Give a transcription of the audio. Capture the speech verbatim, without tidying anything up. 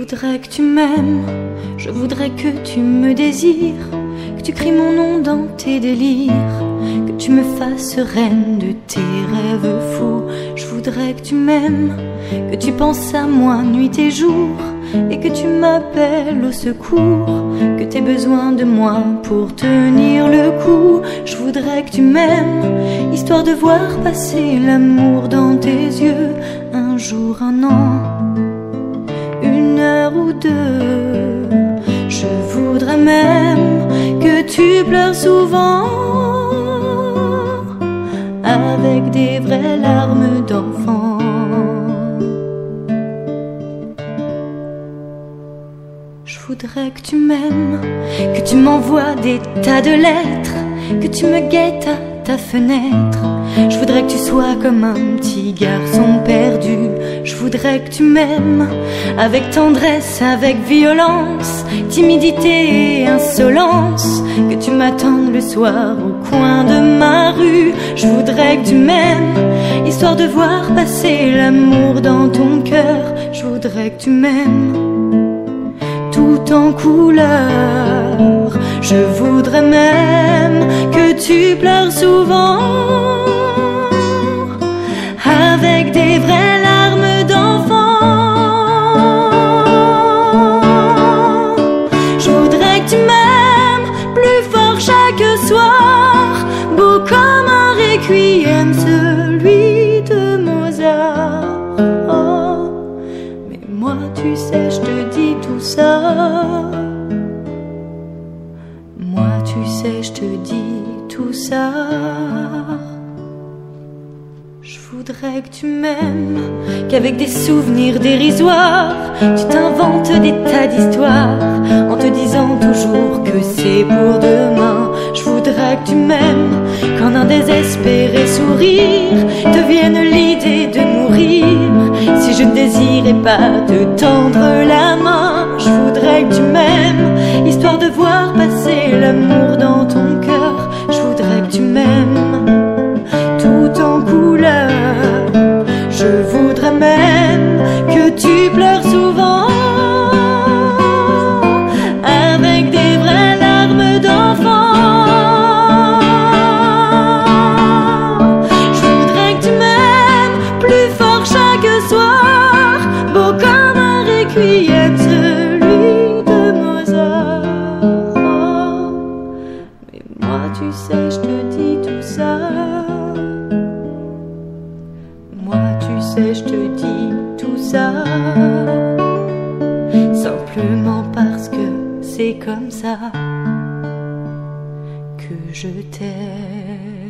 voudrais que tu m'aimes, je voudrais que tu me désires, que tu cries mon nom dans tes délires, que tu me fasses reine de tes rêves fous. Je voudrais que tu m'aimes, que tu penses à moi nuit et jour, et que tu m'appelles au secours, que t'aies besoin de moi pour tenir le coup. Je voudrais que tu m'aimes, histoire de voir passer l'amour dans tes yeux. Un jour, un an, une heure ou deux. Je voudrais même que tu pleures souvent, avec des vraies larmes d'enfant. Je voudrais que tu m'aimes, que tu m'envoies des tas de lettres, que tu me guettes à ta fenêtre. Je voudrais que tu sois comme un petit garçon perdu. Je voudrais que tu m'aimes avec tendresse, avec violence, timidité et insolence, que tu m'attendes le soir au coin de ma rue. Je voudrais que tu m'aimes, histoire de voir passer l'amour dans ton cœur. Je voudrais que tu m'aimes tout en couleur. Je voudrais même que tu pleures souvent, avec des vraies larmes d'enfant. Je voudrais que tu m'aimes plus fort chaque soir, beau comme un requiem, celui de Mozart. Oh, mais moi tu sais, je te dis tout ça. Moi tu sais, je te dis tout ça. Je voudrais que tu m'aimes, qu'avec des souvenirs dérisoires, tu t'inventes des tas d'histoires, en te disant toujours que c'est pour demain. Je voudrais que tu m'aimes, qu'en un désespéré sourire te vienne l'idée de mourir, si je ne désirais pas te tendre la main. Je voudrais que tu m'aimes, histoire de voir passer l'amour dans ton cœur. Je voudrais que tu m'aimes tout en couleur. Je voudrais même que tu pleures souvent, avec des vraies larmes d'enfant. Je voudrais que tu m'aimes plus fort chaque soir, beau comme un requiem, celui de Mozart. Oh, mais moi tu sais, je te dis tout ça. Moi tu sais, je te dis tout ça, simplement parce que c'est comme ça que je t'aime.